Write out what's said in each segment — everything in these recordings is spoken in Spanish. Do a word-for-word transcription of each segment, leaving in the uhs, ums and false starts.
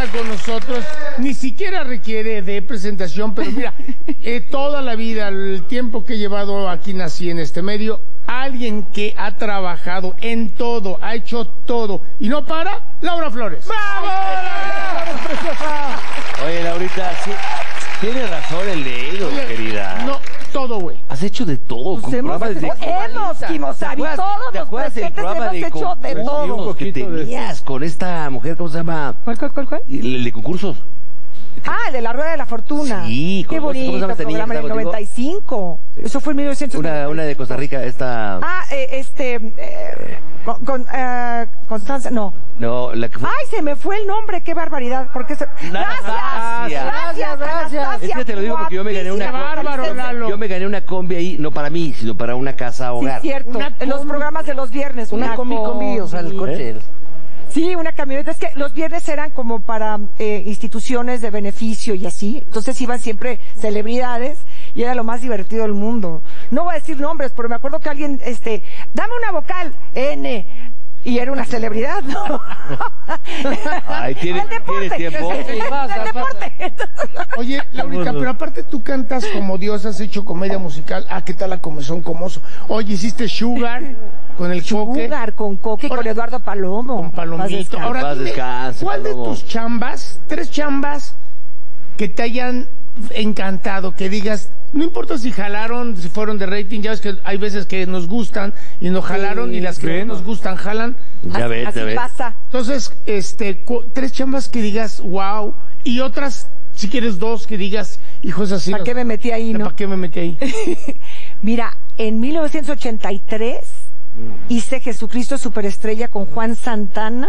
está con nosotros. Ni siquiera requiere de presentación, pero mira, eh, toda la vida, el tiempo que he llevado aquí, nací en este medio, alguien que ha trabajado en todo, ha hecho todo y no para, Laura Flores. ¡Bravo! Oye, Laurita, sí, tiene razón el dedo, Oye, querida. No, todo, güey. Has hecho de todo. Pues con hemos, programas de... hemos, Kimosabi, todos los presentes hemos hecho de todo. que tenías con esta mujer, ¿cómo se llama? ¿Cuál, cuál, cuál, cuál? El, el de concursos. Ah, el de la Rueda de la Fortuna. Sí, qué ¿cómo- bonito cómo se llama esta niña programa que en el estaba noventa y cinco. Eso fue en mil novecientos noventa y cinco. Una, una de Costa Rica, esta... Ah, eh, este, eh, con, con, eh, Constanza, no. No, la que fue... Ay, se me fue el nombre, qué barbaridad. Porque se... Gracias, Anastasia. gracias, gracias. Es que te lo digo porque yo me gané una Qué bárbaro, Lalo. Yo me gané una combi ahí, no para mí, sino para una casa Sí, hogar. cierto. Una En los combi. programas de los viernes. Una combi, combi, o sea, el coche. Sí, una camioneta. Es que los viernes eran como para eh, instituciones de beneficio y así. Entonces iban siempre celebridades y era lo más divertido del mundo. No voy a decir nombres, pero me acuerdo que alguien, este, dame una vocal, N. Y era una celebridad, ¿no? Ay, ¿tiene- El deporte. tiene tiempo? El, Sí, pasa, el deporte. Oye, Laurita, pero aparte tú cantas como Dios, has hecho comedia musical. Ah, ¿qué tal la comezón comoso? Oye, hiciste Sugar con el Coque, Jugar con Coque y con Ahora- Eduardo Palomo. con Palomito. Paz Ahora Paz dime, descanse, ¿cuál de Palomo. tus chambas, tres chambas que te hayan encantado, que digas, no importa si jalaron, si fueron de rating, ya ves que hay veces que nos gustan y nos jalaron y las que no nos gustan jalan. Ya así, ves, así ya ves. pasa. Entonces, este, cu- tres chambas que digas, wow, y otras, si quieres dos, que digas, hijos así. ¿Para qué me metí ahí, no? ¿Para qué me metí ahí? Mira, en mil novecientos ochenta y tres hice Jesucristo Superestrella con Juan Santana.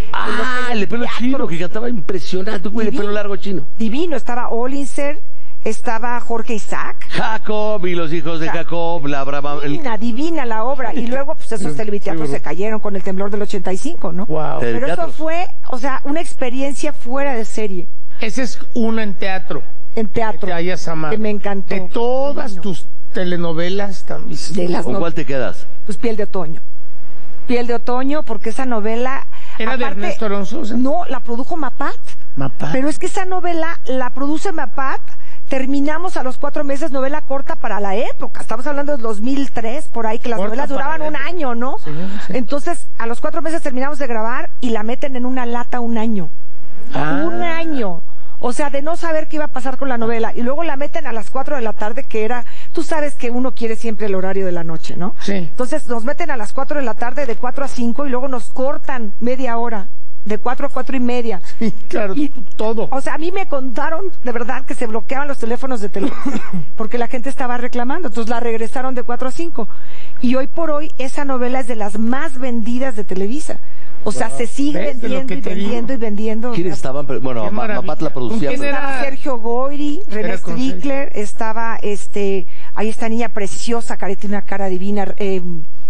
Ah, el de pelo Teatro. chino, que cantaba impresionante, güey, de Divino. pelo largo chino. Divino, estaba Olinser, estaba Jorge Isaac. Jacob y los hijos de Jacob, la brava... el- Divina, divina la obra. Y luego, pues esos televiteatros se cayeron con el temblor del ochenta y cinco, ¿no? Wow. Te- Pero eso Teatros. fue, o sea, una experiencia fuera de serie, Esa es una en teatro. en Que teatro. te hayas amado. Que me encantó. De todas Divino. tus telenovelas también. De las ¿Con no- cuál te quedas? Pues Piel de Otoño. Piel de Otoño, porque esa novela... ¿Era de aparte, Ernesto Alonso? No, la produjo Mapat. Mapa. Pero es que esa novela la produce Mapat. Terminamos a los cuatro meses, novela corta para la época. Estamos hablando de dos mil tres, por ahí, que las Corta novelas para duraban la un época. año, ¿no? Sí, sí. Entonces, a los cuatro meses terminamos de grabar y la meten en una lata un año. Ah. Un año. O sea, de no saber qué iba a pasar con la novela. Y luego la meten a las cuatro de la tarde, que era... Tú sabes que uno quiere siempre el horario de la noche, ¿no? Sí. Entonces nos meten a las cuatro de la tarde, de cuatro a cinco, y luego nos cortan media hora, de cuatro a cuatro y media. Sí, claro, Y- todo. O sea, a mí me contaron de verdad que se bloqueaban los teléfonos de teléfono porque la gente estaba reclamando. Entonces la regresaron de cuatro a cinco. Y hoy por hoy esa novela es de las más vendidas de Televisa. O sea, se sigue ¿Ves de lo vendiendo que y te vendiendo digo? y vendiendo. ¿Quiénes estaban? Pero, bueno, Qué Ma- maravilla. Mapat la producía. ¿Con quién pero- era? Estaba Sergio Goyri, René Era con Strickler, estaba este, ahí esta niña preciosa, que tiene una cara divina, eh,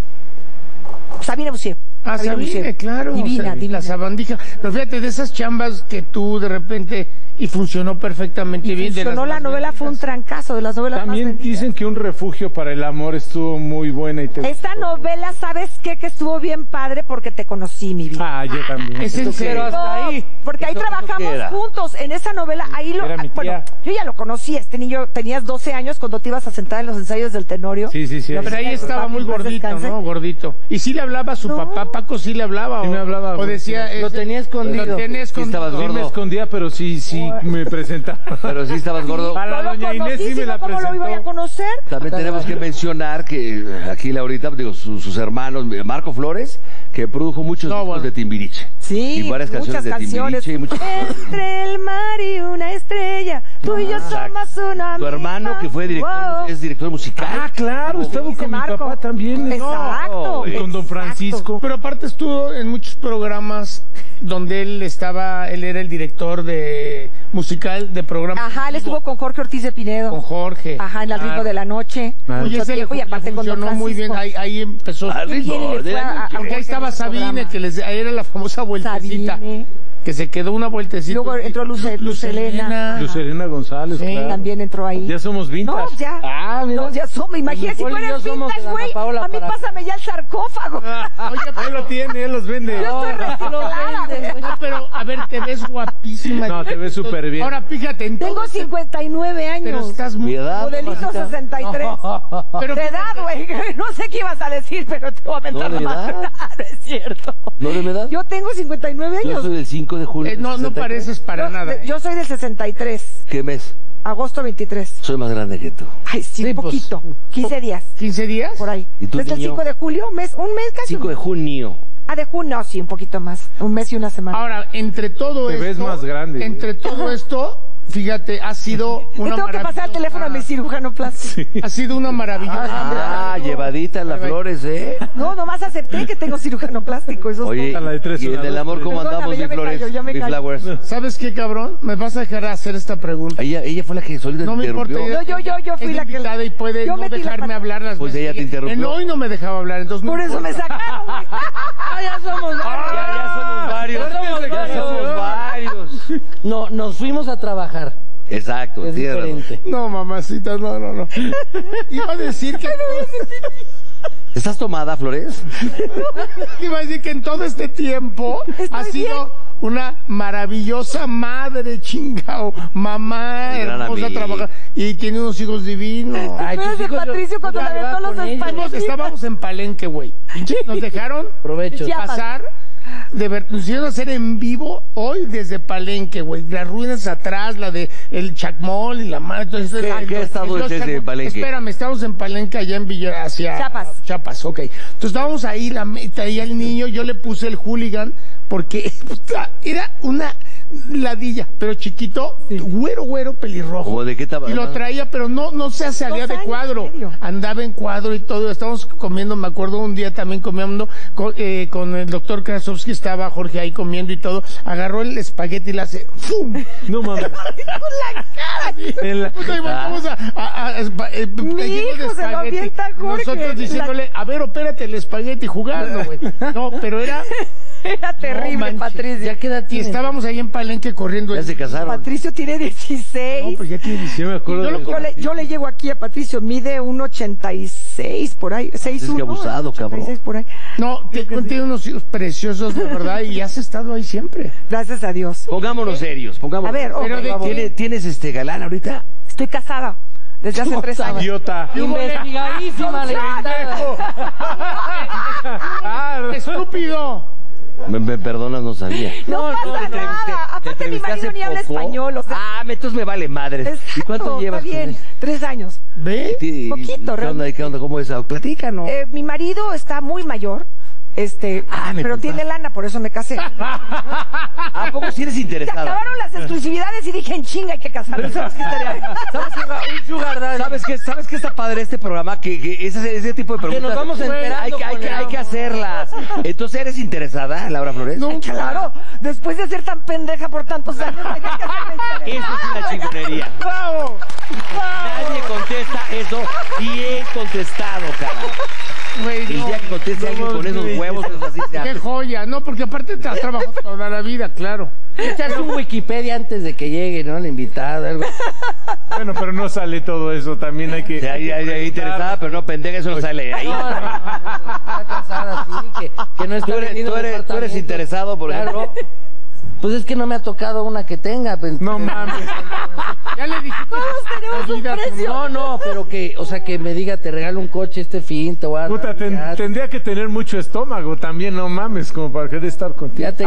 Sabine Bussier. Ah, Sabine, Bussier. claro. Divina, o sea, divina. La sabandija. Pero fíjate, de esas chambas que tú de repente, y funcionó perfectamente Y bien. de funcionó las la más novela, fue un vendidas. trancazo, de las novelas más También vendidas. dicen que Un refugio para el amor estuvo muy buena y te Esta gustó. novela, ¿sabes qué? Que estuvo bien padre porque te conocí, mi vida. Ah, yo también. Es en serio. Pero hasta No, ahí. porque ahí ¿Eso- eso qué trabajamos era? juntos en esa novela. Ahí lo, Era mi bueno, tía. yo ya lo conocí. Este niño, tenías doce años cuando te ibas a sentar en los ensayos del Tenorio. Sí, sí, sí. Lo- Pero ahí estaba muy Papi, en paz gordito, descanse. ¿no? Gordito. Y sí le hablaba a su No. papá. Paco sí le hablaba. Sí o, me hablaba, O güey, decía. sí. ese- Lo tenía escondido. Lo tenía Sí escondido. estabas Sí me gordo. escondía, pero sí, sí me presentaba. Pero sí estabas gordo. A la No lo doña Inés conocí, sí me sino la ¿cómo lo iba a presentó. conocer? También tenemos que mencionar que eh, aquí Laurita, digo, su- sus hermanos, eh, Marco Flores, que produjo muchos No, discos bueno. de Timbiriche. Sí, Y varias canciones muchas de canciones. Timbiriche y muchas canciones. Entre el mar y una estrella, tú y yo Exacto. somos una Tu hermano, misma. que fue director, Wow. es director musical. Ah, claro, estaba Dice con mi Marco. papá también. Exacto. No, Y con don exacto. Francisco. Pero aparte estuvo en muchos programas donde él estaba, él era el director de musical de programa. Ajá, él estuvo con Jorge Ortiz de Pinedo. con Jorge. Ajá, en el ritmo Claro. de la noche. Ah. Oye, Mucho ese le, tiempo, y le aparte con don funcionó muy bien. Francisco. Ahí, ahí empezó. Al Qué bien ritmo le de fue la a- noche. a Porque ahí Jorge estaba en ese Sabine, programa. que les, ahí era la famosa vueltecita. Sabine. Que se quedó una vueltecita. Luego entró Luce- Lucelena. Luz Elena González, Sí. claro. También entró ahí. Ya somos vintage. No, ya. Ah, mira. No, ya somos. Imagínate, si tú Nicole y eres yo somos vintage, Ana güey. Paola A mí para- pásame ya el sarcófago. Oye, Ahí lo tiene, él los vende. Yo estoy reciclada, güey. no, pero a ver, te ves guapísima. guapísima. No, te ves súper bien. Ahora, fíjate, en todo Tengo este- cincuenta y nueve años. Pero estás muy... Mi edad, Modelito mamacita. sesenta y tres. Pero de edad, güey. No sé qué ibas a decir, pero te voy a mentar No, de la madre. edad. No es cierto. ¿No de mi edad? Yo tengo cincuenta y nueve años. Yo soy del cinco de julio. Eh, del no, no sesenta y tres. pareces para Yo- nada. de- ¿eh? Yo soy del sesenta y tres. ¿Qué mes? Agosto veintitrés. Soy más grande que tú. Ay, sí, Sí, un pues, poquito. quince días. ¿quince días? Por ahí. ¿Y tú, Desde el niño? cinco de julio, un mes, un mes casi. cinco de junio. Ah, de junio, sí, un poquito más. Un mes y una semana. Ahora, entre todo Te esto... ves más grande. Entre todo esto, fíjate, ha sido Le una tengo que pasar el teléfono a mi cirujano plástico. Ha sido una maravillosa... Ah, llevadita las flores, ¿eh? No, nomás acepté que tengo cirujano plástico. Eso es Oye, la de tres, ¿y una, en el dos, amor tres. cómo Perdóname, andamos, ya mi me flores? callo, ya me Mi callo. flowers. todo. ¿Sabes qué, cabrón? Me vas a dejar hacer esta pregunta. Ella, ella fue la que solita No te me importa. interrumpió. No, yo- yo- yo fui es la que- invitada y puede yo no metí la dejarme pata. hablar las Pues veces ella te que- interrumpió. En hoy no me dejaba hablar, entonces no Por eso me importa. sacaron, güey. Ah, ya somos Ya, ya somos varios. Ya somos Ya varios. somos varios. No, nos fuimos a trabajar. Exacto, Es tienes razón. diferente. No, mamacita, no, no, no. Iba a decir que... ¿Estás tomada, Flores? Iba a decir que en todo este tiempo Estoy ha sido una maravillosa madre, chingao, mamá, Muy gran hermosa, amiga. trabajar y tiene unos hijos divinos. Ay, tus Espérate, hijos, yo- Patricio, cuando yo le jugaba aventó los con ellos. españoles. Estábamos, estábamos en Palenque, güey. Nos dejaron Provecho. Chiapas. pasar, de ver, nos hicieron hacer en vivo hoy desde Palenque, güey. Las ruinas atrás, la de el Chacmol y la madre. Entonces, ¿Qué- el- qué el- estado el- es ese de Palenque? Espérame, estamos en Palenque, allá en Villa, hacia Chiapas. Chiapas, ok. Entonces estábamos ahí, la, traía el niño, yo le puse el hooligan, porque puta, era una ladilla, pero chiquito, güero, güero, pelirrojo. ¿Cómo de qué tamaño? Y lo traía, pero no, no se salía Dos de años cuadro. y medio. Andaba en cuadro y todo. Estábamos comiendo, me acuerdo un día también comiendo con, eh, con el doctor Krasovsky, estaba Jorge ahí comiendo y todo. Agarró el espagueti y le hace ¡fum! No mames. En la- Puta, y volvemos a, a- a- espa- eh, Mi lleno de hijo se lo espagueti. avienta, Jorge. Nosotros diciéndole, a ver, opérate el espagueti jugando, güey. No, pero era... Era terrible, manches. Patricio. ¿Ya qué edad Y tienes? estábamos ahí en Palenque corriendo. Ya se casaron. Patricio tiene dieciséis. No, pues ya tiene Sí me acuerdo Yo lo de- Yo le, yo le llego aquí a Patricio, mide un ochenta y seis por ahí, seis Es que abusado, cabrón. ochenta y seis por ahí. No, te- tiene unos hijos preciosos, de verdad, y has estado ahí siempre. Gracias a Dios. Pongámonos serios, pongámonos. A ver, ok, Pero de- vamos. ¿Tienes, ¿Tienes este galán ahorita? Estoy casada desde hace tres años. Idiota. Investigadísima la invitada. Ah, ¡Estúpido! Me, me perdonas, no sabía. No, pasa te entrevisté- nada. te Aparte, mi entrevisté marido hace ni habla poco. español. O sea, Ah, entonces me vale madres. ¿Y exacto, cuánto llevas está con bien. él? Tres años. ¿Ve? ¿Y- Poquito, ¿Qué onda? realmente. ¿Qué onda? ¿Cómo es? Platícanos. Eh, mi marido está muy mayor, este, Ah, me pero contaste. tiene lana, por eso me casé. ¿A poco si eres Se interesada? acabaron las exclusividades y dije, en chinga hay que casarnos. ¿Sabes qué estaría? ¿Sabes qué? Un sugar daddy. ¿Sabes qué? ¿Sabes qué está padre este programa? Que, que ese, ese tipo de preguntas. nos vamos Güey, enterando Hay, que- hay, con que, el- hay que hacerlas. Entonces, ¿eres interesada, Laura Flores? No. Claro, después de ser tan pendeja por tantos años, tenía que hacerme interesante. Esto es una chingonería. ¡Bravo! Nadie contesta eso y he contestado, cara. Güey, El no. día que conteste alguien con esos huevos, es así se ¡Qué hace. joya! No, porque aparte te has trabajado toda la vida, claro. Echas un Wikipedia antes de que llegue, ¿no? La invitada, algo. Bueno, pero no sale todo eso. También hay que. Sí, ahí, ahí, ahí, interesada, pero no pendeja, eso no sale ahí. No, no, no, no, está casada, sí, que, que no está Tú eres, vendiendo tú eres, tú eres departamento. interesado, por Claro. ejemplo. Pues es que no me ha tocado una que tenga. pues. No mames. Ya le dije. Todos tenemos un precio. No, no, pero que, o sea, que me diga, te regalo un coche este fin, te voy a dar Puta, un ten- yate. tendría que tener mucho estómago también, no mames, como para querer estar contigo. Ya te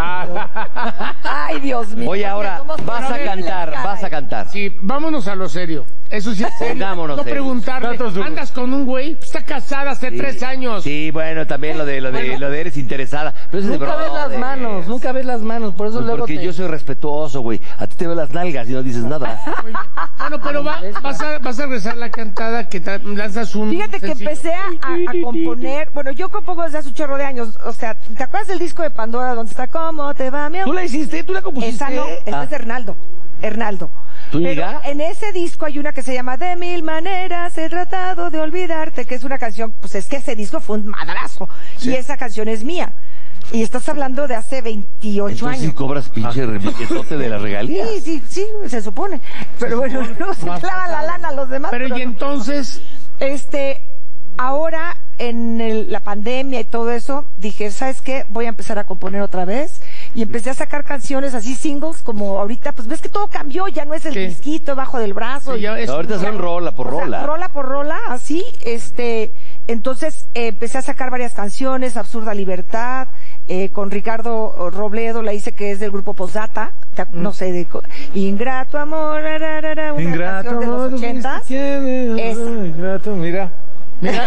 Ah, Ay, Dios mío. Oye, ahora Somos vas a horribles, cantar, caray. vas a cantar. Sí, vámonos a lo serio. Eso sí es serio. Pongámonos No serios. preguntarle, Datos duros. andas con un güey, está casada hace Sí. tres años. Sí, bueno, también lo de lo de lo de eres interesada. Pero eso es de Nunca ves las brother. manos, nunca ves las manos, por eso Pues luego porque te... yo soy respetuoso, güey. A ti te veo las nalgas y no dices nada. Oye, bueno, pero va- vas, a, vas a regresar la cantada que tra- lanzas un Fíjate que sencillo. empecé a, a- a componer, bueno, yo compongo desde hace un chorro de años, o sea, ¿te acuerdas del disco de Pandora donde está ¿Cómo te va, mi amor? ¿Tú la hiciste? ¿Tú la compusiste? Esa no, esa Ah. es de Hernaldo, Hernaldo. ¿Tu Pero amiga? en ese disco hay una que se llama De mil maneras he tratado de olvidarte, que es una canción, pues es que ese disco fue un madrazo, y esa canción es mía. Y estás hablando de hace veintiocho Entonces sí años. cobras pinche billetote de la regalía. Sí, sí, sí, se supone. Pero bueno, no se clavan la lana a los demás. Pero y no. entonces, Este, ahora en el- la pandemia y todo eso, dije, ¿sabes qué? Voy a empezar a componer otra vez y empecé a sacar canciones así, singles, como ahorita, pues ves que todo cambió, ya no es el Sí. disquito bajo del brazo. Sí, y- ya es- No, ahorita son rola por o sea, rola. rola por rola, así, este, entonces eh, empecé a sacar varias canciones, Absurda Libertad, eh, con Ricardo Robledo, la hice que es del grupo Posdata, te ac- no sé, de, co- Ingrato Amor, ra, ra, ra, ra, una Ingrato, canción de los amor, ochentas. ¿quién es? Esa. Ingrato, mira. Mira,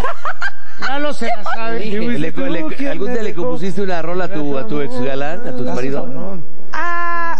Lalo se la sabe. Sí. Le- le- ¿Quién ¿Algún me día le dejó? compusiste una rola a tu, a tu ex galán, a tu ex marido? No. Ah,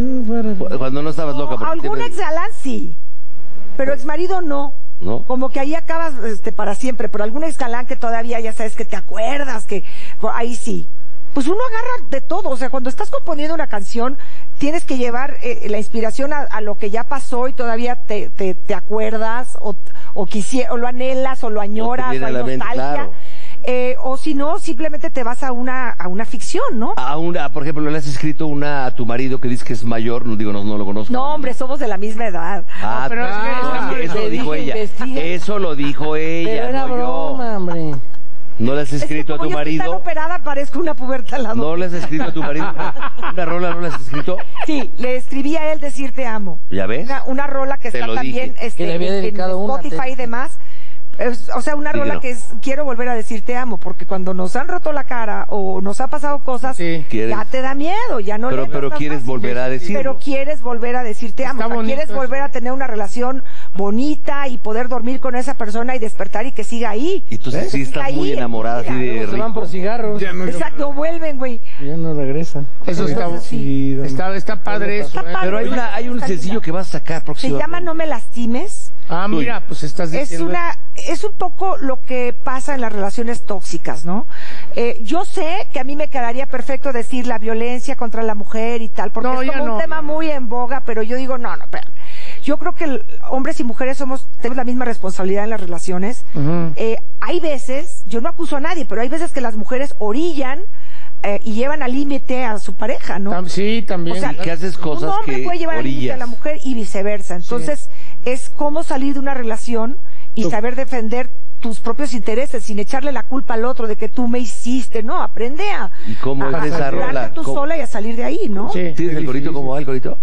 Cuando no estabas loca. porque algún siempre- ex galán sí, pero ex marido no. ¿No? Como que ahí acabas este, para siempre, pero algún ex galán que todavía ya sabes que te acuerdas, que pues, ahí sí. Pues uno agarra de todo, o sea, cuando estás componiendo una canción, tienes que llevar eh, la inspiración a, a lo que ya pasó y todavía te, te, te acuerdas, o, o, quisiera, o lo anhelas, o lo añoras, o, viene a hay la mente, nostalgia. claro. Eh, o si no, simplemente te vas a una, a una ficción, ¿no? A una, por ejemplo, le has escrito una a tu marido que dice que es mayor, no digo, no, no lo conozco. No, hombre, somos de la misma edad. Ah, No, pero es que no, está- es que eso te lo dijo dije, ella. investiga. Eso lo dijo Pero ella, era no broma, hombre. yo. ¿No le has Es que escrito a como tu yo estoy tan marido? operada, parezco una puberta al lado. ¿No le has escrito a tu marido? ¿Una rola no le has escrito? Sí, le escribí a él decir te amo. ¿Ya ves? Una, una rola que Te está lo también dije. este, Que le había en- en dedicado una, Spotify te- y demás. Es- o sea, una Sí, rola no. que es quiero volver a decir te amo, porque cuando nos han roto la cara o nos ha pasado cosas, Sí. ¿Quieres? ya te da miedo, ya no Pero, le pero entras tan quieres fácil. volver a decirlo. Pero quieres volver a decir te amo, Está o sea, bonito quieres eso. volver a tener una relación bonita y poder dormir con esa persona y despertar y que siga ahí. Y tú sí, sí Que siga estás ahí, muy enamorada, así de Luego se van rico. por cigarros. Ya no, Exacto, vuelven, güey. ya no regresan. Eso está, Entonces, sí. está, está padre eso. Está ¿eh? padre. Pero hay, una, hay un sencillo que vas a sacar Se próximamente. llama No me lastimes. Ah, mira, pues estás Es diciendo. una, es un poco lo que pasa en las relaciones tóxicas, ¿no? Eh, yo sé que a mí me quedaría perfecto decir la violencia contra la mujer y tal, porque No, es ya como no, un tema ya no. muy en boga, pero yo digo, no, no, espera. Yo creo que el- hombres y mujeres somos, tenemos la misma responsabilidad en las relaciones. Ujú. Eh, hay veces, yo no acuso a nadie, pero hay veces que las mujeres orillan eh, y llevan al límite a su pareja, ¿no? Tam- sí, también. O sea, que haces cosas un hombre que puede llevar al límite a orillas. la mujer y viceversa. Entonces, es cómo salir de una relación y saber defender tus propios intereses sin echarle la culpa al otro de que tú me hiciste. No, aprende a, ¿Y cómo a, es esa a curarte rola? tú ¿Cómo- sola y a salir de ahí, ¿no? Sí. ¿Tienes el corito? ¿Cómo va el corito?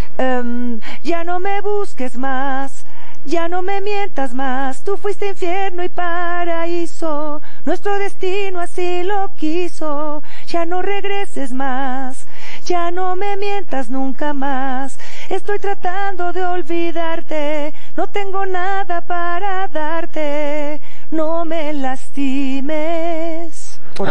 Em, ya no me busques más, ya no me mientas más, tú fuiste infierno y paraíso, nuestro destino así lo quiso, ya no regreses más, ya no me mientas nunca más, estoy tratando de olvidarte, no tengo nada para darte, no me lastimes.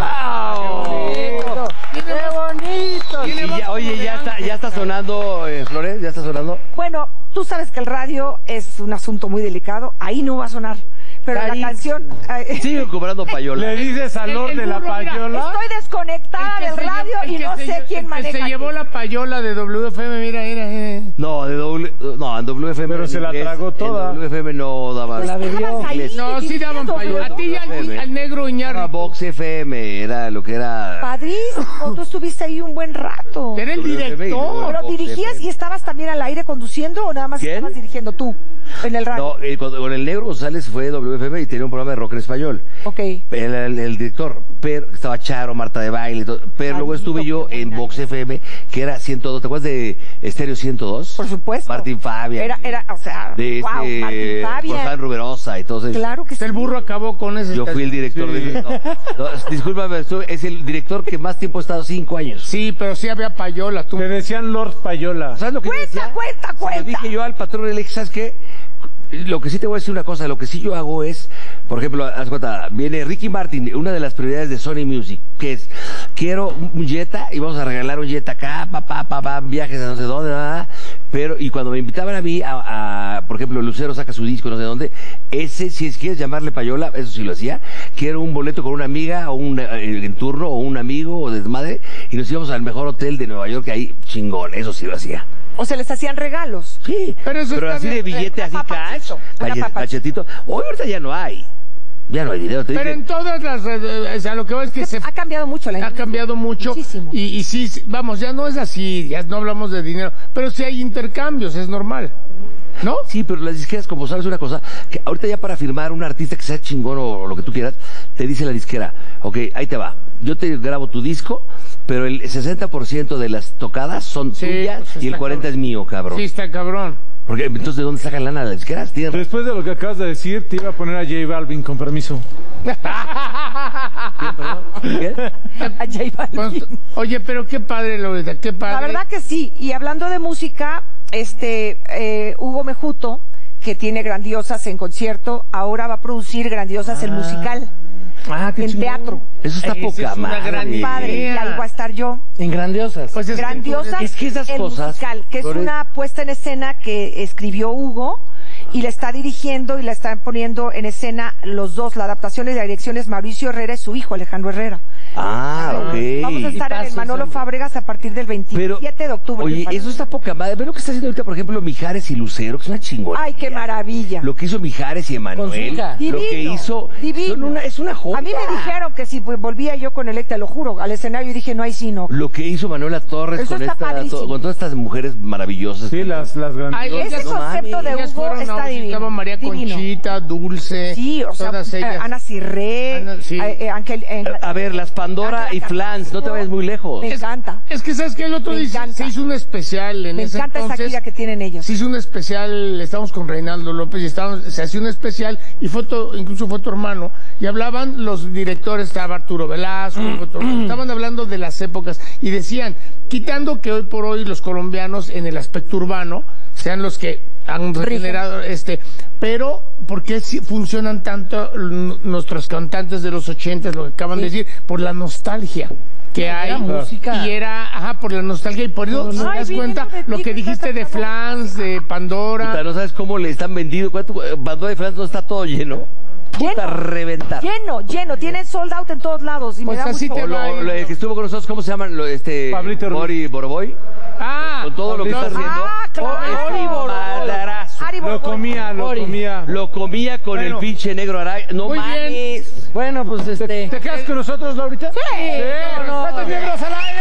¡Qué bonito! Y ya, oye, ya está, ya está sonando, eh, Flores, ya está sonando. Bueno, tú sabes que el radio es un asunto muy delicado, ahí no va a sonar, pero la Carísimo. canción... ay, Sigue cobrando payola. Le dices al El- Lord el de la burro, mira, payola. Estoy desconectada El que del se radio llevó- el y que no se sé lle- quién el que maneja. se llevó aquí. la payola de W F M, mira, mira, mira. No, de W, no, en W F M. Pero se la en inglés, tragó toda. En W F M no daba. La bebió. Estabas ahí, No, sí daban dirigiendo, payola. A ti y al, al negro Era Iñárritu. Vox F M, era lo que era. Padrísimo, tú estuviste ahí un buen rato. Era el W F M y luego director. Pero Vox dirigías F M. y estabas también al aire conduciendo o nada más ¿Quién? estabas dirigiendo tú en el radio. No, eh, cuando- con el negro González fue W F M y tenía un programa de rock en español. Ok. El, el- el director, pero estaba Charo, Marta de Baile, y todo, pero luego Maldito, estuve yo qué en buena. Vox F M, que era ciento dos, ¿te acuerdas de Estéreo ciento dos? Por supuesto. Martín Fabia. Era, era, o sea, de wow, este, Martín Fabia. Gonzalo Ruberosa y todo eso. Claro que sí. El burro acabó con ese. Yo fui el director Sí. de... No, no, discúlpame, estuve- es el director que más tiempo ha estado, cinco años. Sí, pero sí había payola. Tú. Le decían Lord Payola. ¿Sabes lo que yo Cuenta, decía? cuenta, Se lo cuenta. dije yo al patrón, le dije, ¿sabes qué? Lo que sí te voy a decir una cosa, lo que sí yo hago es, por ejemplo, haz cuenta, viene Ricky Martin, una de las prioridades de Sony Music, que es, quiero un Jetta y vamos a regalar un Jetta acá, pa, pa, pa, pa, viajes a no sé dónde, nada, pero, y cuando me invitaban a mí, a, a, por ejemplo, Lucero saca su disco, no sé dónde, ese, si es, quieres llamarle payola, eso sí lo hacía, quiero un boleto con una amiga, o un eh, en turno, o un amigo, o desmadre, y nos íbamos al mejor hotel de Nueva York, ahí, chingón, eso sí lo hacía. O se les hacían regalos. Sí, Pero eso está así bien. de billete, Una así cash, papachito, una calle- papachito. cachetito. Hoy ahorita ya no hay. Ya no hay dinero. Te Pero dicen, en todas las redes, o sea, lo que va es que se Ha cambiado mucho la ha industria. cambiado mucho. Muchísimo. Y, y sí, sí, vamos, ya no es así, ya no hablamos de dinero, pero sí hay intercambios, es normal. ¿No? sí, pero las disqueras, como sabes una cosa, que ahorita ya para firmar un artista que sea chingón o lo que tú quieras, te dice la disquera, ok, ahí te va, yo te grabo tu disco, pero el sesenta por ciento de las tocadas son Sí, tuyas pues y el está cuarenta cabrón. es mío, cabrón. Sí, está cabrón. Porque entonces, ¿de dónde sacan lana las disqueras? Tienes razón. Después de lo que acabas de decir, te iba a poner a J Balvin, con permiso. ¿Qué? A J Balvin. Cuando- Oye, pero qué padre, Loreta, qué padre. La verdad que sí. Y hablando de música, este eh, Hugo Mejuto, que tiene Grandiosas en concierto, ahora va a producir Grandiosas el musical Ah, qué en chingón. teatro. Eso está Esa poca es una madre. gran Padre, y idea. ahí va a estar yo. En Grandiosas. Pues es que Grandiosas Es que esas el cosas, musical, que es Lore- una puesta en escena que escribió Hugo y la está dirigiendo y la están poniendo en escena los dos. La adaptación y la dirección es Mauricio Herrera y su hijo Alejandro Herrera. Ah, ok. Vamos a estar en el pasos, Manolo hombre. Fábregas a partir del veintisiete de octubre. Oye, me parece. eso está poca madre. Ve lo que está haciendo ahorita, por ejemplo, Mijares y Lucero, que es una chingona. Ay, qué maravilla. Lo que hizo Mijares y Emanuel. Con su hija. Lo Divino, que hizo. divino. son una- es una joya. A mí me dijeron que si pues, volvía yo con Electra, lo juro, al escenario y dije, no hay sino. Lo que hizo Manuela Torres Eso con, está esta, padrísimo. to- con todas estas mujeres maravillosas. Sí, las, las Ay, grandiosas. Ese no concepto mames. de Ellas Hugo fueron, está no, divino. estaba María divino. Conchita, Dulce. Sí, o sea, todas ellas. eh, Ana Cirré, Ana, sí. eh, eh, Ángel, eh, A ver, las Pandora Ángela y Flans, no te vayas muy lejos. Me encanta. Es que, ¿sabes qué? El otro Me día se- encanta. se hizo un especial en Me ese encanta esa entonces. gira que tienen ellos. Se hizo un especial, estábamos con Reinaldo López y estábamos, se hacía un especial y fue tu- incluso fue tu hermano y hablaban los directores, estaba Arturo Velasco, otro- estaban hablando de las épocas y decían, quitando que hoy por hoy los colombianos en el aspecto urbano sean los que han regenerado este, pero ¿por qué si funcionan tanto n- nuestros cantantes de los ochentas, lo que acaban de decir? Por la nostalgia que Era hay música. y era, ajá, por la nostalgia y por eso no. te das Ay, cuenta viniendo de lo ti, que que dijiste de estás Flans, de Pandora. Puta, no sabes cómo le están vendiendo. ¿Cuánto? eh, Pandora y Flans no está todo lleno. Puta, Lleno. reventar. Lleno, lleno, tienen sold out en todos lados y Pues me da así mucho... te O lo- va. lo- el que estuvo con nosotros, ¿cómo se llaman? Lo, este, Pablito Ruiz. Bori Boroboy. Ah, Con todo lo que está no, haciendo. Ah, claro. Este madarazo. Ari Lo Borboy. comía, lo Ori. comía. Lo comía con Bueno. el pinche negro Araya. No Muy bien. mames. Bueno, pues este. ¿Te quedas con nosotros, Laurita? Sí. no, ¡Cuántos negros al aire!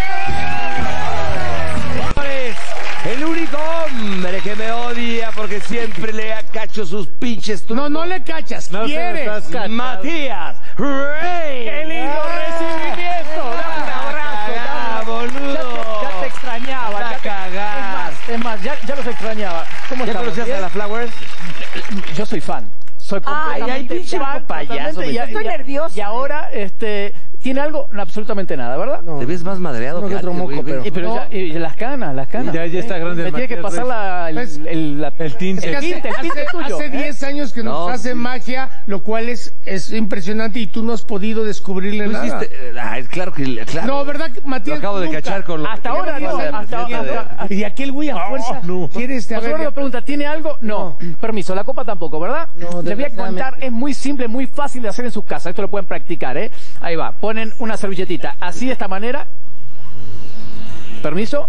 Señores, el único hombre que me odia porque siempre le cacho sus pinches trucos. no, no le cachas, No se quieres. lo estás cachando. Matías Rey. ¡Qué lindo recibimiento! Dame un abrazo, Ah, dame. boludo. Ya te extrañaba. Va a ya te- cagar. Es más, es más, ya, ya los extrañaba. ¿Cómo ¿Ya estamos? conocías a ¿Bien? la Flowers? Yo soy fan. Soy Ay, completamente ay, pinche fan, payaso, totalmente, me- y- Estoy y- nerviosa. Y ahora, este, ¿tiene algo? No, absolutamente nada, ¿verdad? No. Te ves más madreado No, que otro antes, moco, güey, pero, güey. y, pero ya, y las canas, las canas. Ya- ya está grande Me el tiene que Matías pasar la, el, Pues, el, la- el tinte. Es que el tinte, el hace, tinte hace- tuyo. hace ¿eh? diez años que nos No, hace sí. magia, lo cual es, es impresionante y tú no has podido descubrirle Tú nada. hiciste, eh, ah, es claro que claro. No, ¿verdad, Matías? Lo acabo de Nunca. cachar con lo Hasta que ahora me no, pasa de hasta- presidente de- hasta- Y aquel güey a fuerza no. quiere este, a Osvaldo ver, me pregunta, ¿tiene algo? No. Permiso, la copa tampoco, ¿verdad? No, Les voy a contar, desgraciadamente. es muy simple, muy fácil de hacer en sus casas. Esto lo pueden practicar, ¿eh? Ahí va, ponen una servilletita así de esta manera. Permiso.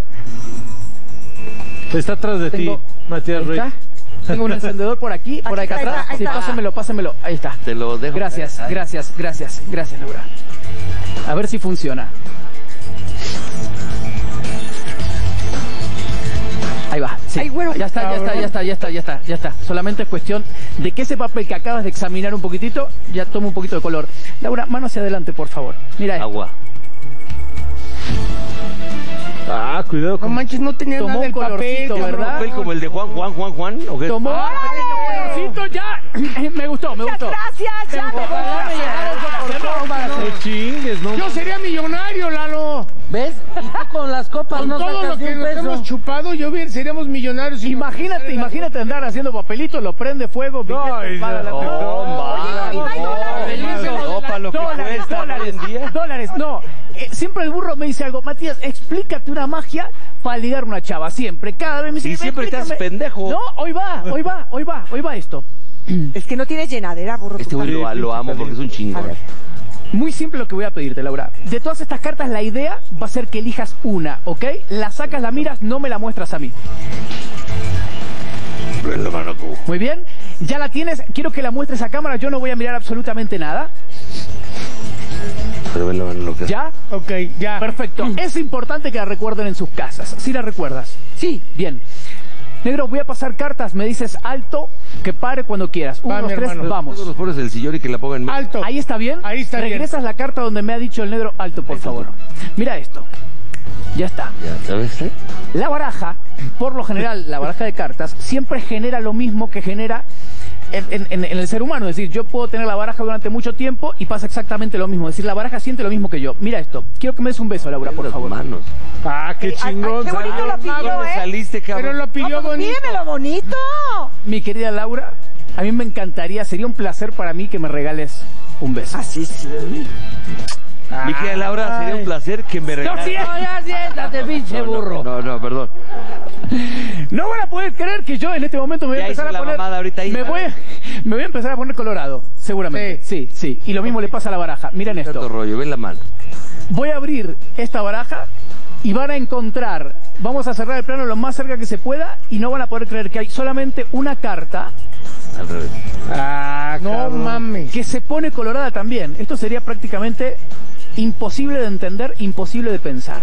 Está atrás de Tengo- ti, Matías Ahí Rey. está. Tengo un encendedor por aquí, por Aquí acá está, atrás. ahí Sí, está. pásenmelo, pásenmelo. Ahí está. Te lo dejo. Gracias, Ahí. gracias, gracias, gracias, Laura. A ver si funciona. Ahí va, sí. Ay, güero. Ya está, ya está, ya está, ya está, ya está, ya está. Solamente es cuestión de que ese papel que acabas de examinar un poquitito, ya toma un poquito de color. Laura, mano hacia adelante, por favor. Mira esto. Agua. Ah, cuidado no con... manches, no tenía Tomó nada del un papel, colorcito, cabrón. ¿verdad? ¿Papel como el de Juan, Juan, Juan, Juan? ¿O qué? Tomó ¡Órale! un pequeño colorcito ya. Me gustó, me Muchas gustó. gracias, ya me voy. Ojalá me llegara No chingues, no. Yo sería millonario, Lalo. ¿Ves? Y tú con las copas Con no todo lo sacas ni que un nos peso. hemos chupado, yo hubiera- seríamos millonarios. si nos Imagínate, pusieran imagínate andar haciendo papelitos, lo prende fuego, billete, Ay, paga la- no, va, Oye, no, ay, dólares, no, no, para lo que dólares, cuesta hoy dólares, en día. dólares, no. Eh, siempre el burro me dice algo, Matías, explícate una magia para ligar una chava, siempre, cada vez me dice. Y siempre te haces explícame. pendejo. No, hoy va, hoy va, hoy va, hoy va esto. Es que no tienes llenadera, burro. Este tú güey también. lo, lo amo porque es un A chingón. ver. Muy simple lo que voy a pedirte, Laura. De todas estas cartas, la idea va a ser que elijas una, ¿ok? La sacas, la miras, no me la muestras a mí. Muy bien, ya la tienes, quiero que la muestres a cámara, yo no voy a mirar absolutamente nada. Pero ven la mano lo que ¿Ya? Ok, ya. Perfecto. Es importante que la recuerden en sus casas. ¿Sí la recuerdas? Sí. Bien. Negro, voy a pasar cartas, me dices alto, que pare cuando quieras. Uno, Va, dos, mi tres, hermano. vamos. Todos los pones del sillón y que la pongan en medio. Alto. Ahí está bien. Ahí está bien. Regresas la carta donde me ha dicho el negro alto, por favor. Mira esto. Ya está. Ya, ¿sabes? ¿Eh? La baraja, por lo general, la baraja de cartas, siempre genera lo mismo que genera en, en- en- en el ser humano. Es decir, yo puedo tener la baraja durante mucho tiempo y pasa exactamente lo mismo. Es decir, la baraja siente lo mismo que yo. Mira esto. Quiero que me des un beso, Laura, por Las favor. manos. Ah, qué Ay, ay, chingón. qué bonito salió. lo pidió, ¿Dónde ¿eh? saliste, cabrón? Pero lo pidió No, pues, bonito. pídemelo bonito. Mi querida Laura, a mí me encantaría, sería un placer para mí que me regales un beso. Así sí. Mi querida Laura, sería un placer que me regales. No, ya siéntate, pinche burro. No, no, perdón. No van a poder creer que yo en este momento me voy Ya a empezar hizo a la poner. mamada ahorita ahí. me, voy, me voy a empezar a poner colorado, seguramente. Sí, sí. Y lo mismo le pasa a la baraja. Miren Tanto esto. rollo, ven la mano. Voy a abrir esta baraja y van a encontrar. Vamos a cerrar el plano lo más cerca que se pueda y no van a poder creer que hay solamente una carta Al revés. Ah, No cabrón. mames. que se pone colorada también. Esto sería prácticamente imposible de entender, imposible de pensar.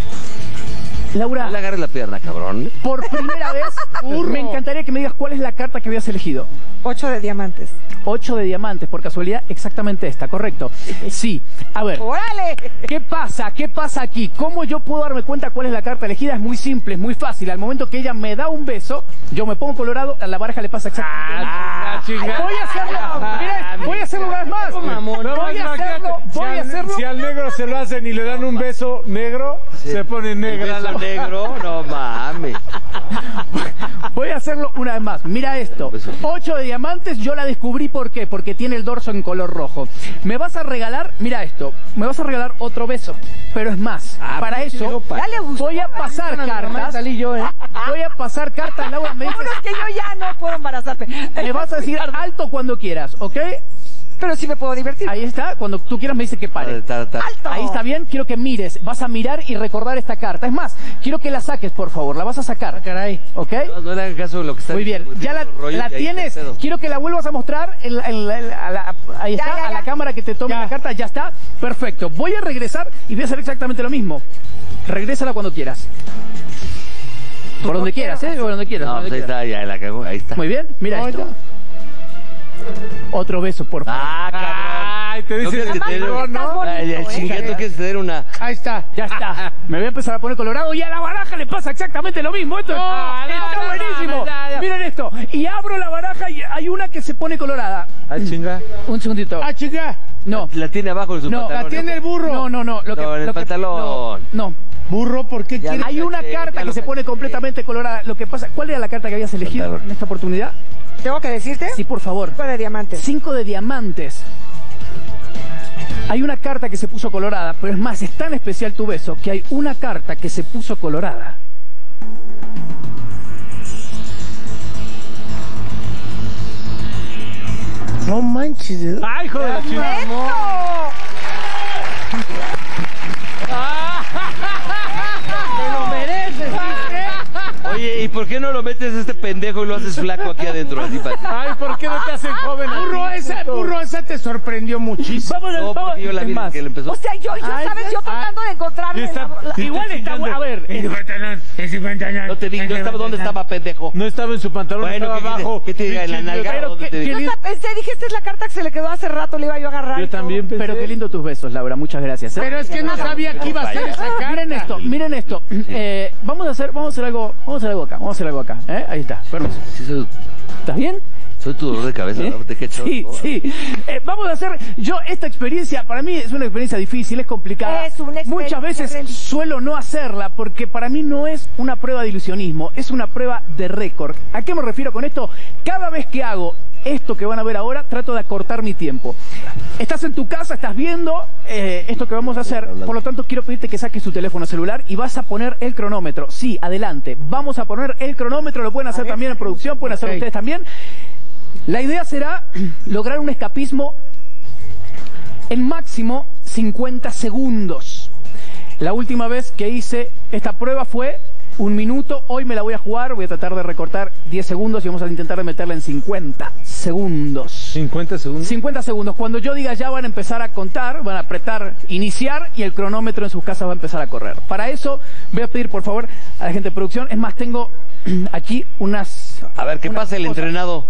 Laura, No le agarres la pierna, cabrón. por primera vez, me encantaría que me digas cuál es la carta que habías elegido. Ocho de diamantes. Ocho de diamantes, por casualidad, exactamente esta, ¿correcto? Sí. A ver, ¡Órale! ¿qué pasa? ¿Qué pasa aquí? ¿Cómo yo puedo darme cuenta cuál es la carta elegida? Es muy simple, es muy fácil. Al momento que ella me da un beso, yo me pongo colorado, a la baraja le pasa exactamente lo mismo. Ah, chingada. Voy a hacerlo, mira, voy a hacerlo una vez más. No, Voy a imagínate, hacerlo, si voy a al- hacerlo. Si al negro se lo hacen y le dan un beso negro, se pone El negra beso la negro, no mames. Voy a hacerlo una vez más. Mira esto. Beso. Ocho de diamantes, yo la descubrí ¿por qué? Porque tiene el dorso en color rojo. Me vas a regalar, mira esto, me vas a regalar otro beso. Pero es más, Ah, para pinche eso ropa. Ya le gustó. voy a pasar cartas. Salí yo, ¿eh? Voy a pasar cartas, Laura, me dices, Bueno, es que yo ya no puedo embarazarme. me vas a decir alto cuando quieras, ¿ok? Pero sí me puedo divertir. Ahí está, cuando tú quieras me dice que pare. Ta, ta, ta. ¡Alto! Ahí está bien, quiero que mires, vas a mirar y recordar esta carta. Es más, quiero que la saques, por favor, la vas a sacar. Caray. ¿Ok? No, no le hagan caso de lo que está Muy bien, diciendo, ya la, porque tiene unos rollos la y ahí está el tienes. pedo. Quiero que la vuelvas a mostrar en la- en la- en la- a la- ahí Ya, está, ya, a la ya. cámara que te tome Ya. la carta. Ya está, perfecto. Voy a regresar y voy a hacer exactamente lo mismo. Regrésala cuando quieras. Por donde quieras, ¿eh? Por donde quieras. No, por pues donde ahí quieras. está, ya la cagó, ahí está. Muy bien, mira No, esto. ya. Otro beso, por favor. Ah, cabrón. Ay, te ¿No dice quieres que te dé Además, porque estás bonito, Ay, el ¿eh? chingueto quieres tener una. Ahí está. Ya está. Me voy a empezar a poner colorado y a la baraja le pasa exactamente lo mismo. Esto No, está no, no, buenísimo. no, no, no. Miren esto. Y abro la baraja y hay una que se pone colorada. Ay, chinga. Un segundito. Ah, chica. No. La tiene abajo en su No, pantalón. La tiene el burro. No, no, no. Lo que, No, en el lo que- pantalón. no, no. Burro, ¿por qué Ya quiere? lo Hay una caché, carta ya que lo se pone caché. completamente colorada. Lo que pasa, ¿cuál era la carta que habías elegido Pantalón. en esta oportunidad? ¿Tengo que decirte? Sí, por favor. Cinco de diamantes. Cinco de diamantes. Hay una carta que se puso colorada, pero es más, es tan especial tu beso que hay una carta que se puso colorada. No manches. ¿eh? Ay, hijo de la chingada. ¡Esto! Te lo mereces, Oye, ¿y por qué no lo metes a este pendejo y lo haces flaco aquí adentro? Así para ti? Ay, ¿por qué no te hacen joven? a Burro, ti, esa, puto? burro, esa te sorprendió muchísimo. Vamos, No, vamos. porque yo la Es vi desde más, que le empezó. O sea, yo, yo Ay, ¿sabes? Yo ay. tratando de encontrarle Y está- la- la- sí, igual está, chingando. a ver, Ese pantalón, ese pantalón. No te digo, no estaba, ¿dónde estaba, pendejo? No estaba en su pantalón, Bueno, estaba ¿qué te- abajo. qué te diga, en la Pinche nalga? idiota. pero ¿dónde qué, te qué digo? Yo lindo, hasta pensé, dije, esta es la carta que se le quedó hace rato, le iba yo a agarrar. Yo y todo. también pensé. pero qué lindo tus besos, Laura, muchas gracias. ¿eh? Pero es que no sabía que iba a ser esa carta. Miren esto, miren esto. Eh, vamos a hacer, vamos a hacer algo, vamos a hacer algo acá, vamos a hacer algo acá. ¿eh? Ahí está, permiso. Sí, soy, ¿Estás bien? soy tu dolor de cabeza, ¿Eh? ¿no? Te he echado Sí, todo. sí. Eh, vamos a hacer, yo esta experiencia, para mí es una experiencia difícil, es complicada. Es una experiencia Muchas veces realmente. suelo no hacerla porque para mí no es una prueba de ilusionismo, es una prueba de récord. ¿A qué me refiero con esto? Cada vez que hago esto que van a ver ahora, trato de acortar mi tiempo. Estás en tu casa, estás viendo eh, esto que vamos a hacer, por lo tanto quiero pedirte que saques tu teléfono celular y vas a poner el cronómetro. Sí, adelante, vamos a poner el cronómetro, lo pueden hacer también en producción, pueden hacer Ok. ustedes también. La idea será lograr un escapismo en máximo cincuenta segundos. La última vez que hice esta prueba fue un minuto. Hoy me la voy a jugar, voy a tratar de recortar diez segundos y vamos a intentar de meterla en cincuenta segundos. cincuenta segundos. cincuenta segundos. Cuando yo diga ya van a empezar a contar, van a apretar iniciar y el cronómetro en sus casas va a empezar a correr. Para eso voy a pedir por favor a la gente de producción, es más, tengo aquí unas... A ver, ¿qué unas pasa el cosas. entrenado?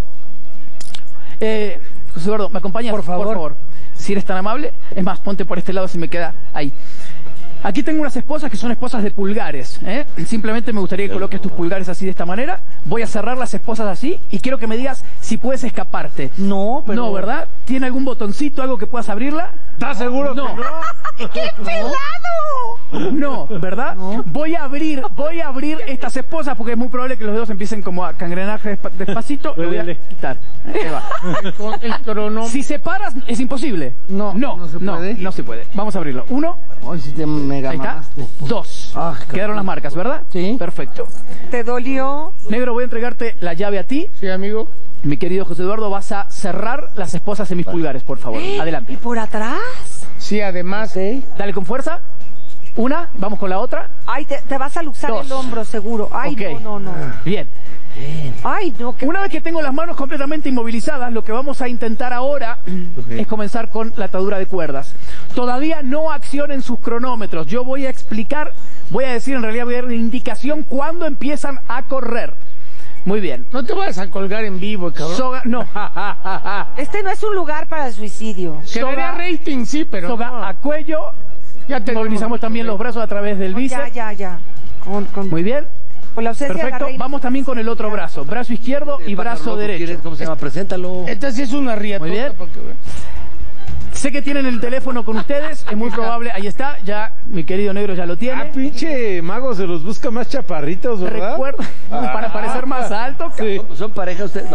Eh, José Eduardo, ¿me acompañas? Por favor. Si eres tan amable. Es más, ponte por este lado si me queda ahí. Aquí tengo unas esposas que son esposas de pulgares, ¿eh? Simplemente me gustaría que coloques tus pulgares así de esta manera. Voy a cerrar las esposas así y quiero que me digas si puedes escaparte. No, pero... No, ¿verdad? ¿Tiene algún botoncito, algo que puedas abrirla? ¿Estás seguro No. que no? ¡Qué pelado! No, ¿verdad? Voy a abrir, voy a abrir estas esposas porque es muy probable que los dedos empiecen como a cangrenar despa- despacito. Lo voy a Duele. quitar. Ahí va. Con el crono. Si separas, es imposible. No, no, no se no, puede. no se puede. Vamos a abrirlo. Uno, Hoy sí te mega ahí está. mamaste. Dos. Ah, qué Quedaron las marcas, ¿verdad? Sí. Perfecto. ¿Te dolió? Negro, voy a entregarte la llave a ti. Sí, amigo. Mi querido José Eduardo, vas a cerrar las esposas en mis pulgares, por favor. ¿Y Adelante. por atrás? Sí, además. Ok. Dale con fuerza. Una, vamos con la otra. Ay, te, te vas a luxar Dos. el hombro, seguro. Ay, Ok. no, no, no. Bien. Ay, no, que... Una vez que tengo las manos completamente inmovilizadas, lo que vamos a intentar ahora es comenzar con la atadura de cuerdas. Todavía no accionen sus cronómetros. Yo voy a explicar, voy a decir, en realidad voy a dar una indicación cuando empiezan a correr. Muy bien. No te vayas a colgar en vivo, cabrón. Soga, no. Este no es un lugar para el suicidio. Genera soga- rating, sí, pero Soga no. a cuello. Ya tenemos- Movilizamos también los brazos a través del Ya, bíceps. ya, ya. Con, con, Muy bien. con la ausencia de la Perfecto. reina. Vamos también con el otro brazo. Brazo izquierdo y El pájaro brazo loco, derecho. ¿quieres? ¿Cómo se llama? Preséntalo. Esta sí es una riatota. Muy bien. Porque... Sé que tienen el teléfono con ustedes, es muy probable, ahí está, ya mi querido Negro ya lo Ah, tiene. pinche mago se los busca más chaparritos, ¿verdad? Recuerda, para parecer más alto. ca- Sí. ¿Son pareja ustedes? No.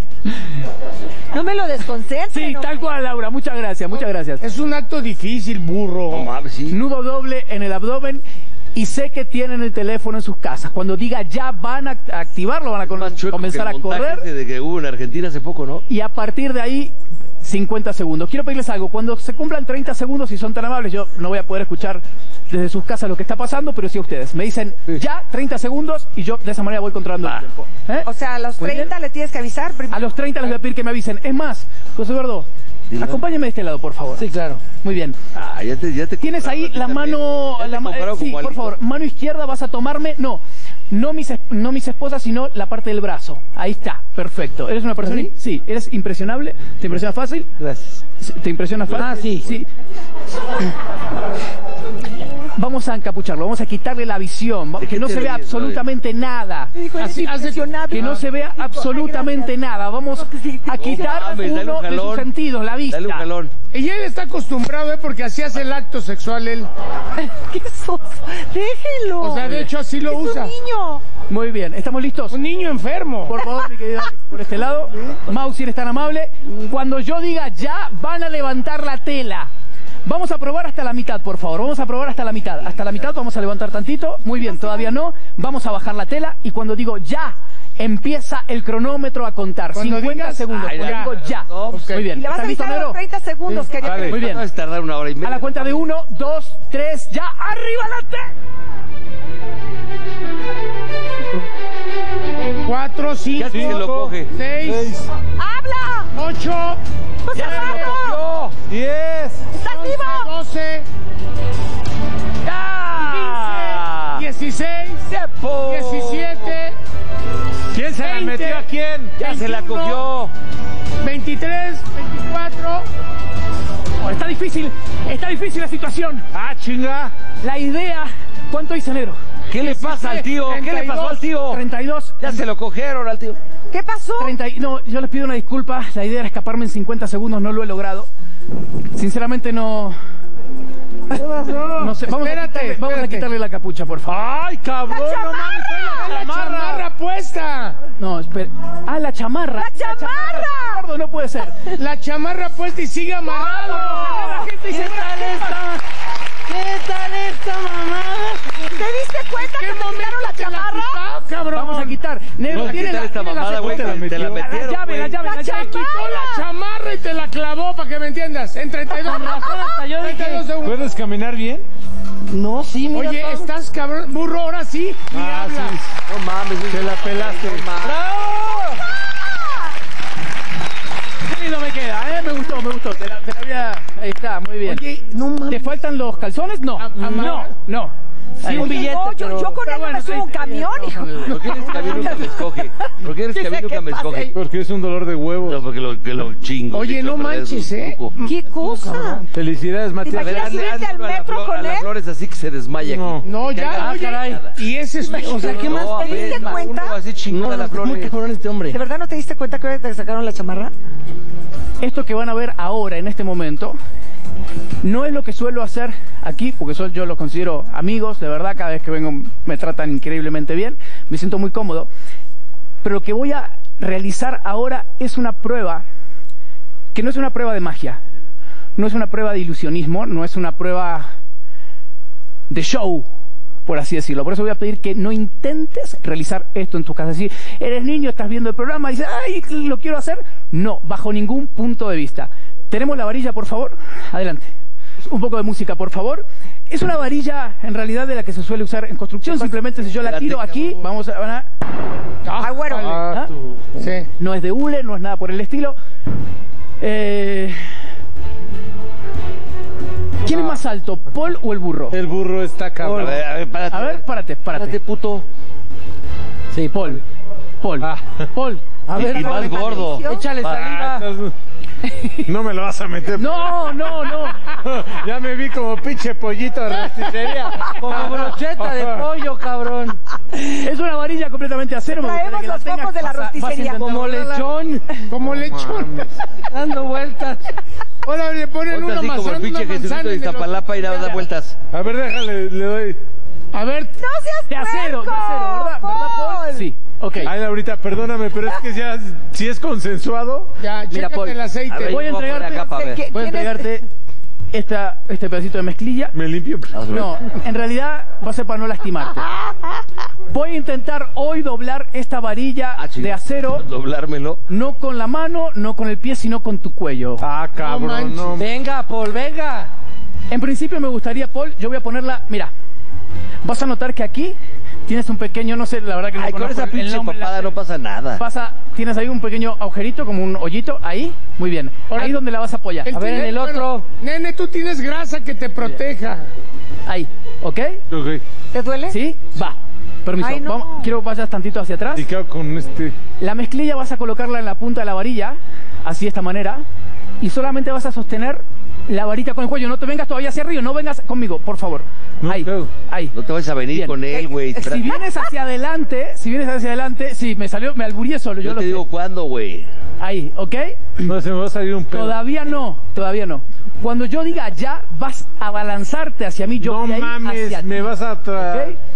No me lo desconcentres. Sí, no. tal cual, Laura, muchas gracias, muchas gracias. Es un acto difícil, burro. No mames, sí. Nudo doble en el abdomen y sé que tienen el teléfono en sus casas. Cuando diga ya van a act- a activarlo, van a con- Más chueco comenzar que a el montaje correr ese de que hubo en Argentina hace poco, ¿no? y a partir de ahí cincuenta segundos. Quiero pedirles algo, cuando se cumplan treinta segundos, si son tan amables, yo no voy a poder escuchar desde sus casas lo que está pasando, pero sí a ustedes. Me dicen ya treinta segundos y yo de esa manera voy controlando Ah. el tiempo. ¿Eh? O sea, a los Muy treinta bien. le tienes que avisar primero. A los treinta les voy a pedir que me avisen. Es más, José Eduardo, Diga. acompáñeme de este lado, por favor. Sí, claro. Muy bien. Ah, ya te, ya te Tienes compraron ahí a ti la también. mano... Ya te la ma- compraron eh, sí, como por Alito. favor. Mano izquierda vas a tomarme... No, no mis, es- no mis esposas, sino la parte del brazo. Ahí está, perfecto. ¿Eres una persona... ¿Sí? Sí, eres impresionable. ¿Te impresiona fácil? Gracias. Sí, ¿te impresiona fácil? Ah, sí. Sí. Vamos a encapucharlo, vamos a quitarle la visión, va- ¿De que qué no te se vea ríes, absolutamente nada. Dijo, eres Así hace- impresionable. Que no se vea absolutamente nada. Vamos a quitar mames, dale un uno de sus jalón. sentidos, la vista. Dale un jalón. Y él está acostumbrado, ¿eh? Porque así hace el acto sexual él. ¡Qué soso! ¡Déjenlo! O sea, de hecho así lo es usa. un niño. Muy bien, ¿estamos listos? Un niño enfermo. Por favor, mi querido Alex, por este lado. Mau, si eres tan amable. Cuando yo diga ya, van a levantar la tela. Vamos a probar hasta la mitad, por favor. Vamos a probar hasta la mitad. Hasta la mitad vamos a levantar tantito. Muy bien, todavía no. Vamos a bajar la tela y cuando digo ya, empieza el cronómetro a contar. Cuando cincuenta digas, segundos. ay, Cuando ya. digo ya. Ok. Muy bien. Y le vas a ¿Estás listo, avisar a Negro? los treinta segundos, querido. Vale. Muy bien. ¿Cuánto vas a tardar una hora y media? A la cuenta de uno, dos, tres, ya. ¡Arriba la tela! Cuatro, Ya cinco, se lo coge. seis, Seis, ¡Habla! ocho, ¡Pues ¡Ya se lo Eduardo! cogió! diez. ¡Estás once, vivo! doce, ¡Ya! dieciséis, ¡Tiempo! diecisiete, ¿Quién se la veinte. metió a quién? ¡Ya se la veintiuno. cogió! veintitrés, veinticuatro. Oh, está difícil, está difícil la situación. Ah, chinga. La idea... ¿Cuánto dice Negro? ¿Qué le pasa al tío? ¿Qué le pasó al tío? treinta y dos. Ya se lo cogieron al tío. ¿Qué pasó? treinta y- no, yo les pido una disculpa. La idea era escaparme en cincuenta segundos, no lo he logrado. Sinceramente no... No sé, vamos, a Espérate, quitarle, vamos a espérate. quitarle la capucha, por favor. Ay, cabrón, no mames, trae la ¡La chamarra. chamarra puesta! No, espera. Ah, la chamarra. ¡La chamarra! Gordo, no puede ser. La chamarra puesta y sigue amarrado. La gente dice, ¿Qué tal esta? ¿Qué tal esta mamá? ¿Te diste cuenta que ¿Qué te quitaron momento la te la chamarra? quitó, cabrón? vamos a quitar. Negro, No, tiene ¿qué tal la, esta tiene la mamada, güey? Te secuencia. la, te la La metieron, La llave, güey. la llave, la ¡La llave. Quitó la chamarra y te la clavó, para que me entiendas. En treinta y dos, Hasta yo treinta y dos dije, segundos. ¿Puedes caminar bien? no, sí, mira. Oye, todo. estás cabrón, burro, ahora sí. Ni Ah, hablas. sí. No mames, güey. Te la pelaste. Qué lindo me queda, ¿eh? Me gustó, me gustó. Te la, te la voy a... Ahí está, muy bien. Oye, No ¿Te mames. faltan los calzones? No. A- no, amarra- no. Sí, un billete, No, yo, pero- yo con pero él no bueno, me subo a un ahí- ahí- camión, hijo. ¿Por qué eres Camilo que me escoge? ¿Por qué eres Sí sé Camilo qué que me pasa escoge? ahí. Porque es un dolor de huevos. No, porque lo, que lo chingo. Oye, te no echo a perder manches, su ¿eh? truco. ¿Qué cosa? Felicidades, Matías. ¿Te A ver, imaginas hazle, subirte hazle al uno a la metro flor- con a las él? flores así que se desmaya No. aquí. No, ya, Ah, oye, caray. y ese es... O sea, ¿qué más No, te ¿Te diste ves, ma, cuenta? uno así chingón a No, las está muy flores. cabrón este hombre. ¿De verdad no te diste cuenta que ahora te sacaron la chamarra? Esto que van a ver ahora, en este momento, no es lo que suelo hacer aquí, porque son, yo los considero amigos, de verdad, cada vez que vengo me tratan increíblemente bien, me siento muy cómodo. Pero lo que voy a realizar ahora es una prueba, que no es una prueba de magia, no es una prueba de ilusionismo, no es una prueba de show, por así decirlo. Por eso voy a pedir que no intentes realizar esto en tu casa. Si eres niño, estás viendo el programa y dices, ¡ay, lo quiero hacer! No, bajo ningún punto de vista. ¿Tenemos la varilla, por favor? Adelante. Un poco de música, por favor. Es una varilla, en realidad, de la que se suele usar en construcción. Simplemente si yo la tiro aquí, vamos a... van a- Ah, güero. Ah, ¿Ah? tú. Sí. No es de hule, no es nada por el estilo. Eh... ¿Quién es más alto, Paul o el burro? El burro está A cabrón. ver, a ver, párate. A ver, párate, párate, párate. puto. Sí, Paul. Paul. Ah. Paul. A ver, Y más Paul, gordo. échale Ah, saliva. estás- No me lo vas a meter. No, no, no. Ya me vi como pinche pollito de rosticería. Como brocheta de pollo, cabrón. Es una varilla completamente a cero. me gustaría Traemos que la los tengas. focos de la Vas a- vas a rosticería. intentar Como doblarla. lechón, Como lechón. dando vueltas. Ahora le ponen Ponte una así como el manzana, pinche una Jesucristo manzana de en el Iztapalapa y nada, da vueltas. A ver, déjale, le doy. otro. A ver, ¡No seas De acero, de puerco, acero, ¿verdad? ¿Verdad, Paul? Paul? Sí. Ok. Ay, Laurita, perdóname, pero es que ya, si es consensuado. ya, Mira, chécate Paul. el aceite. A ver, Voy a yo voy poner entregarte- acá para ver. ¿Qué- Voy a quién es? entregarte esta, este pedacito de mezclilla. Me limpio. No, en realidad va a ser para no lastimarte. Voy a intentar hoy doblar esta varilla Ah, chido. de acero, Doblármelo. no con la mano, no con el pie, sino con tu cuello. Ah, cabrón, manches. no. Venga, Paul, venga. En principio me gustaría, Paul, yo voy a ponerla, mira, vas a notar que aquí tienes un pequeño, no sé, la verdad que no Ay, con conozco esa el pinche nombre, papada la- no pasa nada. Pasa, tienes ahí un pequeño agujerito, como un hoyito, ahí, muy bien. Ahora- Ahí donde la vas a apoyar. Él A ver, tiene- en el bueno, otro. Nene, tú tienes grasa que te proteja. Ahí, ¿ok? Ok. ¿Te duele? ¿Sí? Va. Permiso. Ay, no. Vamos, quiero que vayas tantito hacia atrás. Y quedo con este. La mezclilla vas a colocarla en la punta de la varilla, así de esta manera, y solamente vas a sostener la varita con el cuello. No te vengas todavía hacia arriba, no vengas conmigo, por favor. No ahí, puedo. ahí. No te vas a venir Bien. con él, güey. Si Espérate. vienes hacia adelante, si vienes hacia adelante, sí, me salió, me alburié solo, yo Yo lo te sé. digo cuándo, güey. Ahí, ¿ok? No, se me va a salir un pedo. Todavía no, todavía no. Cuando yo diga ya, vas a balanzarte hacia mí, yo No voy a ir mames, hacia me ti. vas a traer. ¿Ok?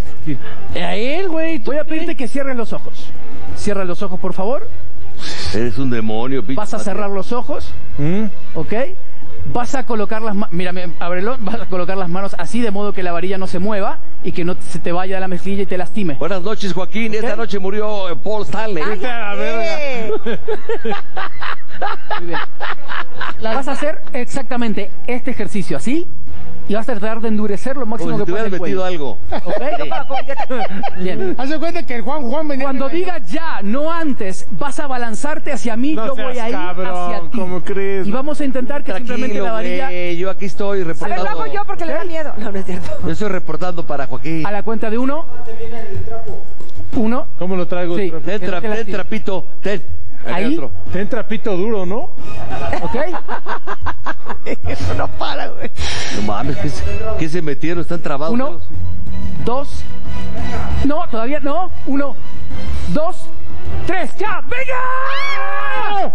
A él, güey. ¿tú Voy a qué? pedirte que cierres los ojos. Cierra los ojos, por favor. Eres un demonio, pinche. Vas a cerrar los ojos. ¿Mm? ¿Ok? Vas a colocar las manos, mira, me- ábrelo, vas a colocar las manos así de modo que la varilla no se mueva y que no se te vaya de la mezclilla y te lastime. Buenas noches, Joaquín. Esta ¿Ok? noche murió eh, Paul Stanley. Vete a la verga. Eh, Muy bien. Vas a hacer exactamente este ejercicio así y vas a tratar de endurecer lo máximo Como si que te puedas hubieras el metido cuello. algo. ¿Ok? Bien. Haz de cuenta que el Juan Juan venía. Cuando diga ya, no antes, vas a balanzarte hacia mí, No yo voy seas a ir cabrón, hacia ti. ¿cómo crees? Y vamos a intentar que simplemente Tranquilo, la varilla güey. Yo aquí estoy a ver, lo reportando. hago yo porque le da miedo. No, no es cierto. Yo estoy reportando para Joaquín. a la cuenta de uno. Uno. ¿Cómo lo traigo? Sí. Trapo? Ten, que no tra- te ten lastime. trapito. Ten. Acá Ahí. otro. Ten trapito duro, ¿no? ¿Ok? No mames, ¿qué se, qué se metieron? Están trabados. Uno, Dios. dos, no, todavía no, uno, dos, tres, ya, venga.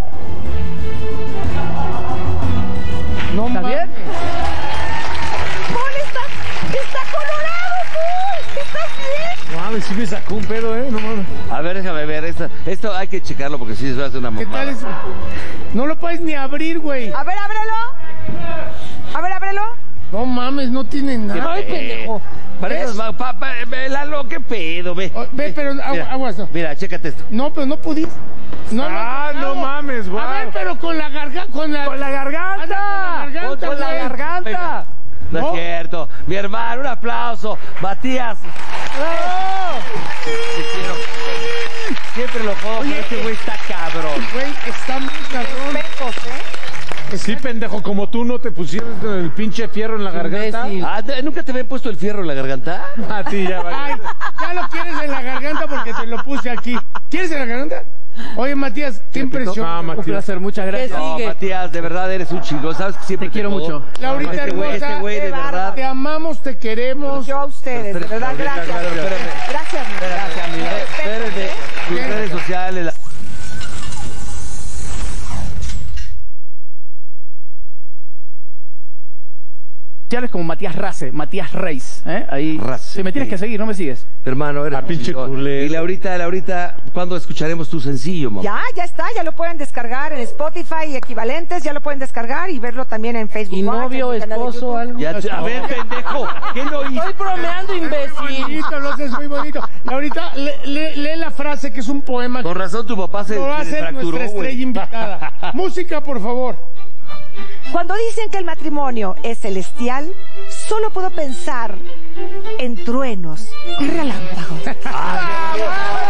No ¿Está mames. bien? Paul, estás, está colorado, Paul. ¿Estás bien? No mames, sí me sacó un pedo, ¿eh? No mames. A ver, déjame ver. Esto, esto hay que checarlo porque sí se hace una ¿Qué mamada. tal eso? No lo puedes ni abrir, güey. A ver, ábrelo. A ver, ábrelo. No mames, no tiene nada. Ay, pendejo. Para ¿Ves? esas ma- pa, pa, ve, Lalo, qué pedo, ve. Oh, ve, pero agua- Mira, aguas, no. Mira, chécate esto. No, pero no pudiste. No, Ah, no mames, guau. A ver, pero con la garganta, con la... Con la garganta. Anda, con la garganta, Con la güey. garganta. Venga. No, No. es cierto. Mi hermano, un aplauso. Matías. Te quiero. Siempre lo jodo, pero este güey está cabrón. Güey, está muy cabrón. Pecos, ¿eh? Sí, pendejo, como tú no te pusieron el pinche fierro en la garganta. Imbécil. Ah, ¿nunca te habían puesto el fierro en la garganta? A ti ya va. Ay, ya lo quieres en la garganta porque te lo puse aquí. ¿Quieres en la garganta? Oye, Matías, qué impresión. Ah, Un Matías. placer, muchas gracias. ¿Qué No, sigue? Matías, de verdad eres un chingón. Sabes que siempre Te quiero puedo. mucho. Laurita Este güey, hermosa, este güey, de qué verdad. bárbaro. te amamos, te queremos. Yo a ustedes, de verdad, gracias. Espérame. Gracias, Gracias, amigo. Espérenme. Tus ¿Qué? redes sociales. la- Sociales como Matías Race, Matías Reis. ¿eh? Ahí. Race, Si me tienes sí. que seguir, no me sigues. Hermano, eres Ah, un pinche chingón. culero. Y Laurita, Laurita, ¿cuándo escucharemos tu sencillo, mamá? Ya, ya está, ya lo pueden descargar en Spotify y equivalentes, ya lo pueden descargar y verlo también en Facebook. ¿Y Watch, novio, en mi canal de esposo, YouTube. algo? Ya te- a ver, pendejo, ¿qué no hice? Estoy bromeando, imbécil. Bonito, lo haces muy bonito. Laurita, le- le- lee la frase que es un poema. Con razón tu papá se, Lo va a se hacer fracturó, nuestra güey. estrella invitada. Música, por favor. Cuando dicen que el matrimonio es celestial, solo puedo pensar en truenos y relámpagos. Ah,